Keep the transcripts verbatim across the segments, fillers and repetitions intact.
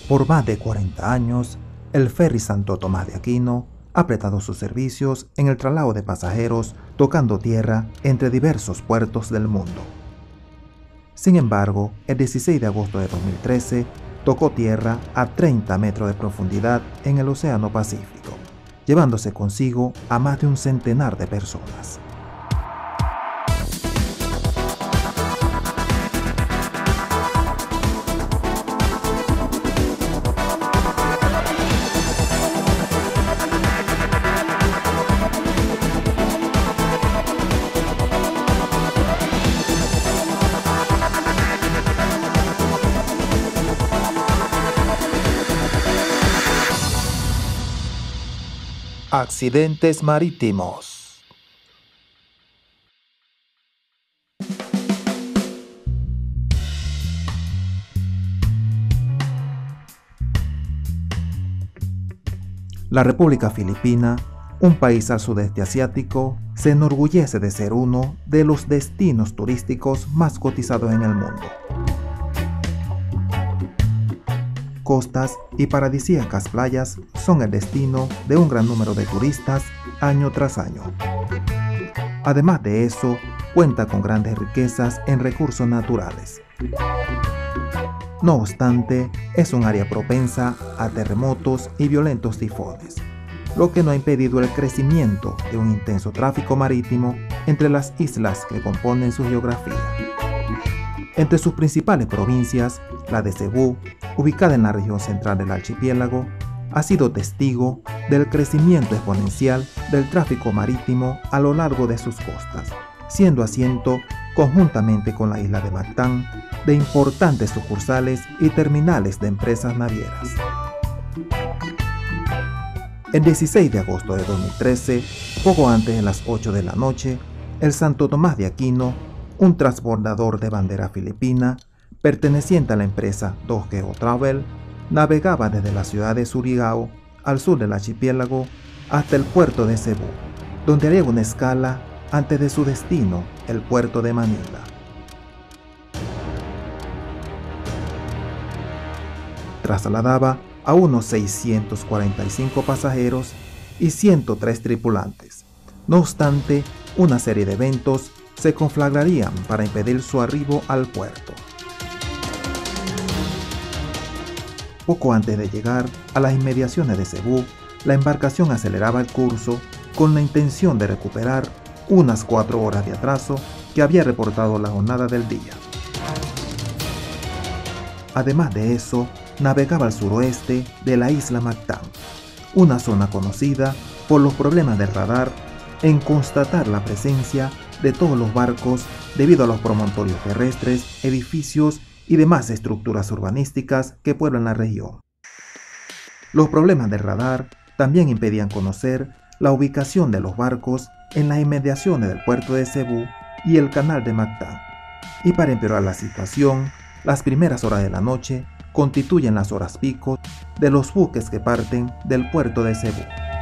Por más de cuarenta años, el ferry Santo Tomás de Aquino ha prestado sus servicios en el traslado de pasajeros tocando tierra entre diversos puertos del mundo. Sin embargo, el dieciséis de agosto de dos mil trece tocó tierra a treinta metros de profundidad en el Océano Pacífico, llevándose consigo a más de un centenar de personas. Accidentes marítimos. La República Filipina, un país al sudeste asiático, se enorgullece de ser uno de los destinos turísticos más cotizados en el mundo. Costas y paradisíacas playas son el destino de un gran número de turistas año tras año. Además de eso, cuenta con grandes riquezas en recursos naturales. No obstante, es un área propensa a terremotos y violentos tifones, lo que no ha impedido el crecimiento de un intenso tráfico marítimo entre las islas que componen su geografía. Entre sus principales provincias, la de Cebú, ubicada en la región central del archipiélago, ha sido testigo del crecimiento exponencial del tráfico marítimo a lo largo de sus costas, siendo asiento, conjuntamente con la isla de Mactán, de importantes sucursales y terminales de empresas navieras. El dieciséis de agosto de dos mil trece, poco antes de las ocho de la noche, el Santo Tomás de Aquino, un transbordador de bandera filipina, perteneciente a la empresa dos Geo Travel, navegaba desde la ciudad de Surigao, al sur del archipiélago, hasta el puerto de Cebú, donde haría una escala antes de su destino, el puerto de Manila. Trasladaba a unos seiscientos cuarenta y cinco pasajeros y ciento tres tripulantes. No obstante, una serie de eventos se conflagrarían para impedir su arribo al puerto. Poco antes de llegar a las inmediaciones de Cebú, la embarcación aceleraba el curso con la intención de recuperar unas cuatro horas de atraso que había reportado la jornada del día. Además de eso, navegaba al suroeste de la isla Mactán, una zona conocida por los problemas del radar en constatar la presencia de todos los barcos debido a los promontorios terrestres, edificios y demás estructuras urbanísticas que pueblan la región. Los problemas del radar también impedían conocer la ubicación de los barcos en las inmediaciones del puerto de Cebú y el canal de Mactán. Y para empeorar la situación, las primeras horas de la noche constituyen las horas pico de los buques que parten del puerto de Cebú.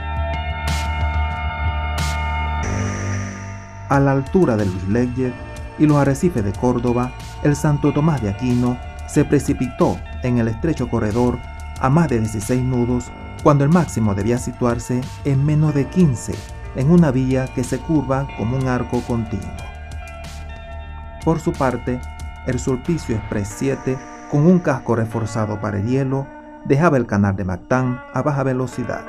A la altura del Bislegye y los arrecifes de Córdoba, el Santo Tomás de Aquino se precipitó en el estrecho corredor a más de dieciséis nudos, cuando el máximo debía situarse en menos de quince, en una vía que se curva como un arco continuo. Por su parte, el Sulpicio Express siete, con un casco reforzado para el hielo, dejaba el canal de Mactán a baja velocidad.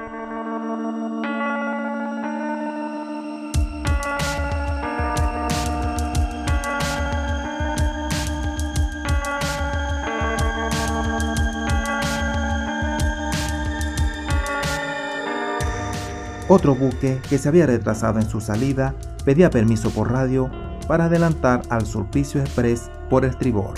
Otro buque que se había retrasado en su salida pedía permiso por radio para adelantar al Sulpicio Express por estribor.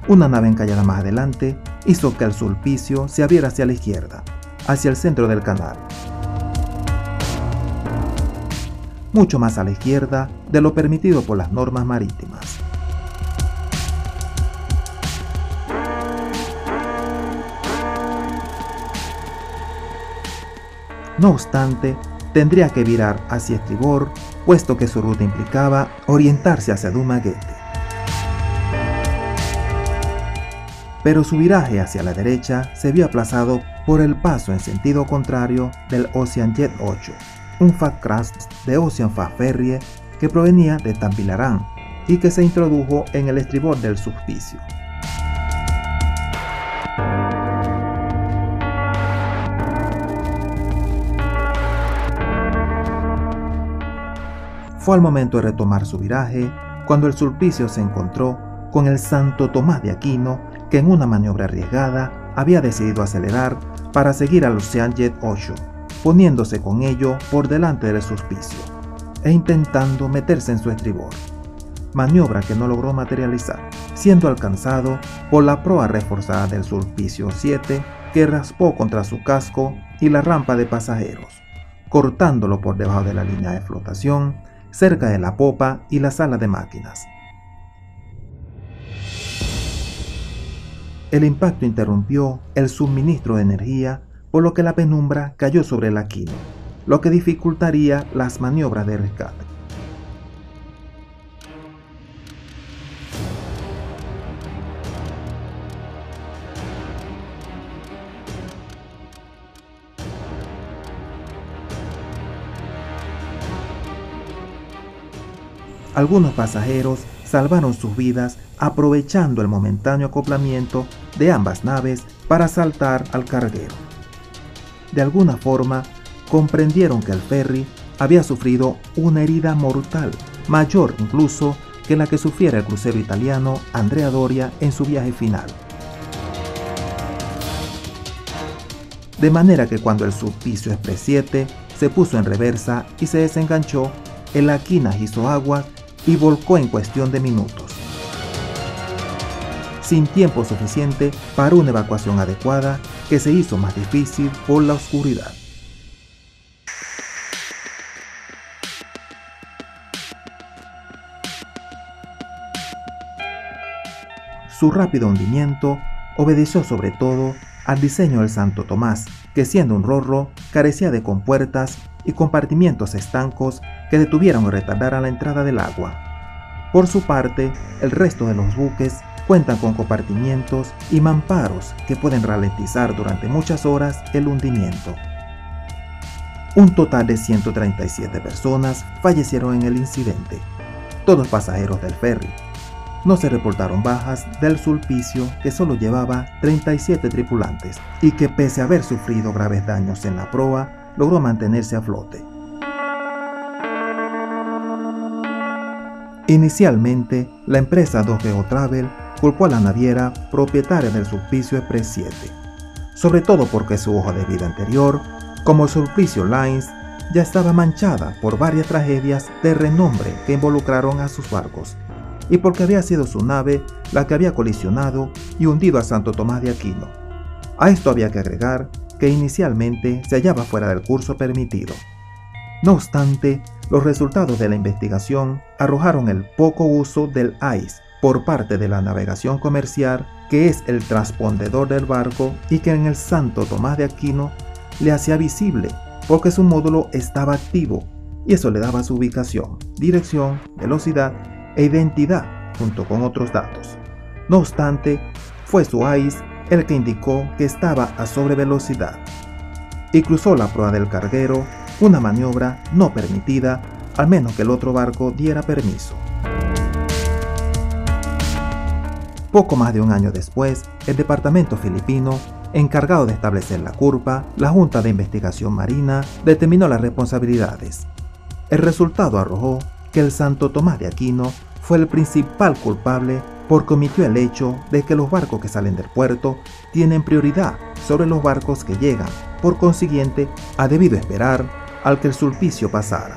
Una nave encallada más adelante hizo que el Sulpicio se abriera hacia la izquierda, hacia el centro del canal, mucho más a la izquierda de lo permitido por las normas marítimas. No obstante, tendría que virar hacia estribor, puesto que su ruta implicaba orientarse hacia Dumaguete. Pero su viraje hacia la derecha se vio aplazado por el paso en sentido contrario del OceanJet ocho, un Fast Craft de Ocean Fast Ferry que provenía de Tampilarán y que se introdujo en el estribor del Sulpicio. Fue al momento de retomar su viraje cuando el Sulpicio se encontró con el Santo Tomás de Aquino, que en una maniobra arriesgada había decidido acelerar para seguir al OceanJet ocho, poniéndose con ello por delante del Sulpicio e intentando meterse en su estribor, maniobra que no logró materializar, siendo alcanzado por la proa reforzada del Sulpicio siete, que raspó contra su casco y la rampa de pasajeros, cortándolo por debajo de la línea de flotación, cerca de la popa y la sala de máquinas. El impacto interrumpió el suministro de energía, por lo que la penumbra cayó sobre el Aquino, lo que dificultaría las maniobras de rescate. Algunos pasajeros salvaron sus vidas aprovechando el momentáneo acoplamiento de ambas naves para saltar al carguero. De alguna forma, comprendieron que el ferry había sufrido una herida mortal, mayor incluso que la que sufriera el crucero italiano Andrea Doria en su viaje final. De manera que cuando el Sulpicio Express siete se puso en reversa y se desenganchó, el Aquinas hizo agua y volcó en cuestión de minutos, sin tiempo suficiente para una evacuación adecuada que se hizo más difícil por la oscuridad. Su rápido hundimiento obedeció sobre todo al diseño del Santo Tomás, que siendo un rorro carecía de compuertas y compartimientos estancos que detuvieran o retardaran la entrada del agua. Por su parte, el resto de los buques cuentan con compartimientos y mamparos que pueden ralentizar durante muchas horas el hundimiento. Un total de ciento treinta y siete personas fallecieron en el incidente, todos pasajeros del ferry. No se reportaron bajas del Sulpicio, que solo llevaba treinta y siete tripulantes y que, pese a haber sufrido graves daños en la proa, logró mantenerse a flote. Inicialmente, la empresa dos G O Travel culpó a la naviera propietaria del Sulpicio Express siete, sobre todo porque su hoja de vida anterior, como el Sulpicio Lines, ya estaba manchada por varias tragedias de renombre que involucraron a sus barcos, y porque había sido su nave la que había colisionado y hundido a Santo Tomás de Aquino. A esto había que agregar que inicialmente se hallaba fuera del curso permitido. No obstante, los resultados de la investigación arrojaron el poco uso del I C E por parte de la navegación comercial, que es el transpondedor del barco y que en el Santo Tomás de Aquino le hacía visible porque su módulo estaba activo, y eso le daba su ubicación, dirección, velocidad e identidad junto con otros datos. No obstante, fue su I C E el que indicó que estaba a sobrevelocidad y cruzó la proa del carguero, una maniobra no permitida, al menos que el otro barco diera permiso. Poco más de un año después, el departamento filipino, encargado de establecer la curva, la Junta de Investigación Marina, determinó las responsabilidades. El resultado arrojó que el Santo Tomás de Aquino fue el principal culpable porque omitió el hecho de que los barcos que salen del puerto tienen prioridad sobre los barcos que llegan. Por consiguiente, ha debido esperar al que el Sulpicio pasara.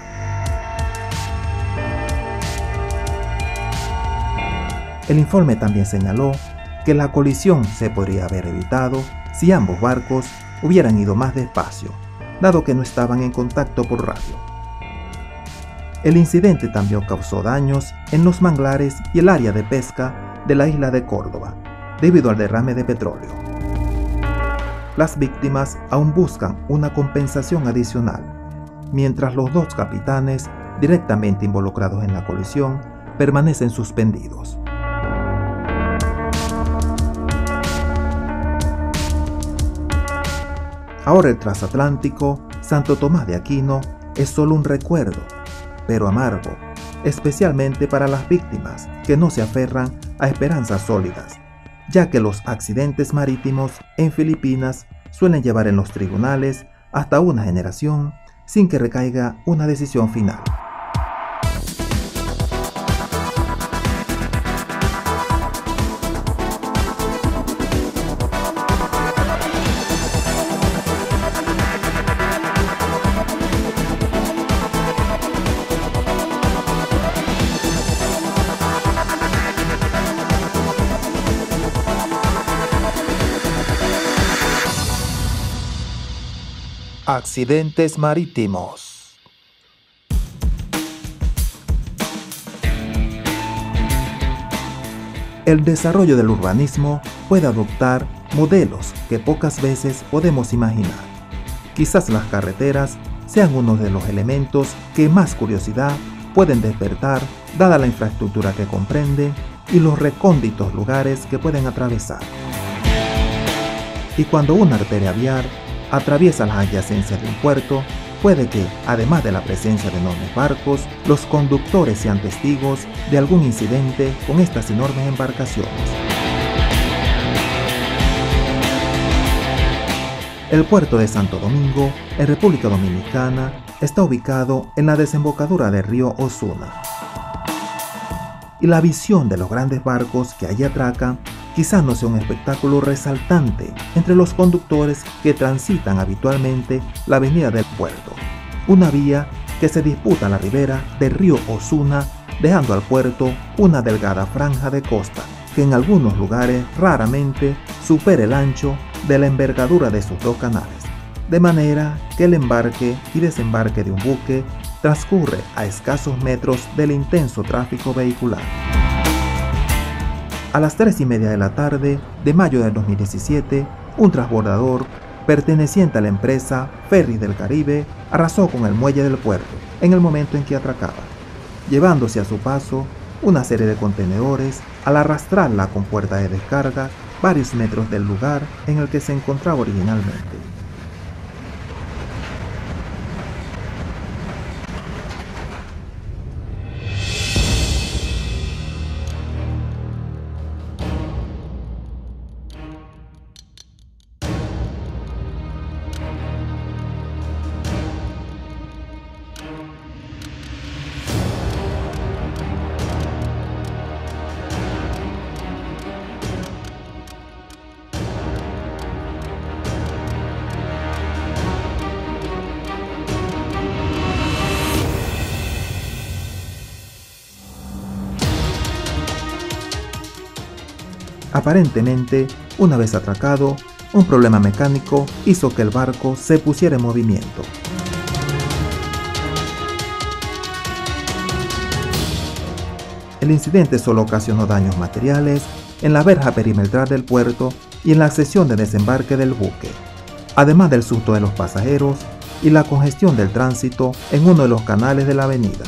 El informe también señaló que la colisión se podría haber evitado si ambos barcos hubieran ido más despacio, dado que no estaban en contacto por radio. El incidente también causó daños en los manglares y el área de pesca de la isla de Córdoba, debido al derrame de petróleo. Las víctimas aún buscan una compensación adicional, mientras los dos capitanes directamente involucrados en la colisión permanecen suspendidos. Ahora el transatlántico Santo Tomás de Aquino es solo un recuerdo, pero amargo, especialmente para las víctimas que no se aferran a esperanzas sólidas, ya que los accidentes marítimos en Filipinas suelen llevar en los tribunales hasta una generación sin que recaiga una decisión final. Accidentes marítimos. El desarrollo del urbanismo puede adoptar modelos que pocas veces podemos imaginar. Quizás las carreteras sean uno de los elementos que más curiosidad pueden despertar, dada la infraestructura que comprende y los recónditos lugares que pueden atravesar. Y cuando una arteria vial atraviesa las adyacencias de un puerto, puede que, además de la presencia de enormes barcos, los conductores sean testigos de algún incidente con estas enormes embarcaciones. El puerto de Santo Domingo, en República Dominicana, está ubicado en la desembocadura del río Osuna. Y la visión de los grandes barcos que allí atracan quizás no sea un espectáculo resaltante entre los conductores que transitan habitualmente la avenida del puerto, una vía que se disputa a la ribera del río Osuna, dejando al puerto una delgada franja de costa que en algunos lugares raramente supera el ancho de la envergadura de sus dos canales, de manera que el embarque y desembarque de un buque transcurre a escasos metros del intenso tráfico vehicular. A las tres y media de la tarde de mayo del dos mil diecisiete, un transbordador perteneciente a la empresa Ferries del Caribe arrasó con el muelle del puerto en el momento en que atracaba, llevándose a su paso una serie de contenedores al arrastrar la compuerta de descarga varios metros del lugar en el que se encontraba originalmente. Aparentemente, una vez atracado, un problema mecánico hizo que el barco se pusiera en movimiento. El incidente solo ocasionó daños materiales en la verja perimetral del puerto y en la sección de desembarque del buque, además del susto de los pasajeros y la congestión del tránsito en uno de los canales de la avenida.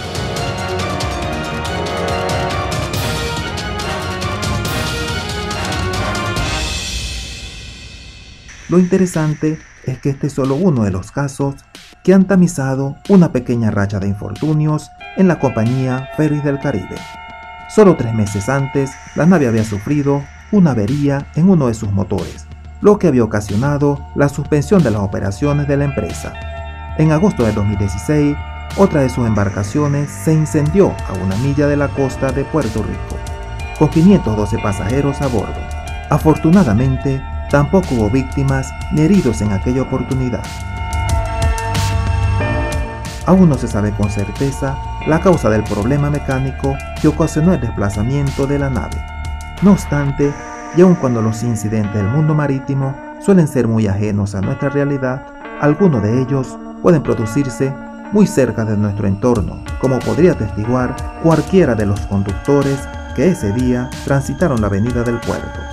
Lo interesante es que este es solo uno de los casos que han tamizado una pequeña racha de infortunios en la compañía Ferries del Caribe. Solo tres meses antes, la nave había sufrido una avería en uno de sus motores, lo que había ocasionado la suspensión de las operaciones de la empresa. En agosto de dos mil dieciséis, otra de sus embarcaciones se incendió a una milla de la costa de Puerto Rico, con quinientos doce pasajeros a bordo. Afortunadamente, tampoco hubo víctimas ni heridos en aquella oportunidad. Aún no se sabe con certeza la causa del problema mecánico que ocasionó el desplazamiento de la nave. No obstante, y aun cuando los incidentes del mundo marítimo suelen ser muy ajenos a nuestra realidad, algunos de ellos pueden producirse muy cerca de nuestro entorno, como podría atestiguar cualquiera de los conductores que ese día transitaron la avenida del puerto.